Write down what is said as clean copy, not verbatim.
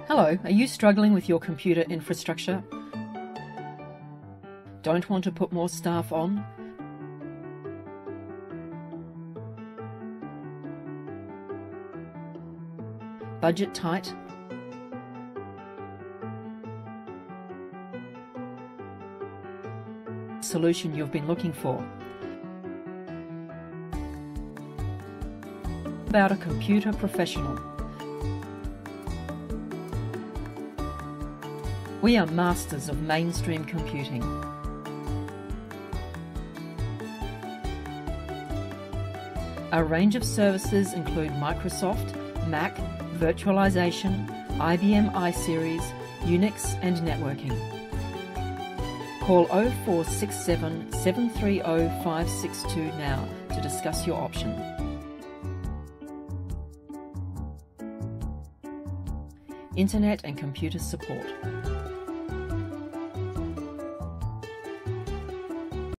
Hello, are you struggling with your computer infrastructure? Don't want to put more staff on? Budget tight? Solution you've been looking for? About a computer professional. We are masters of mainstream computing. Our range of services include Microsoft, Mac, virtualization, IBM iSeries, Unix and networking. Call 0467 730 562 now to discuss your option. Internet and computer support.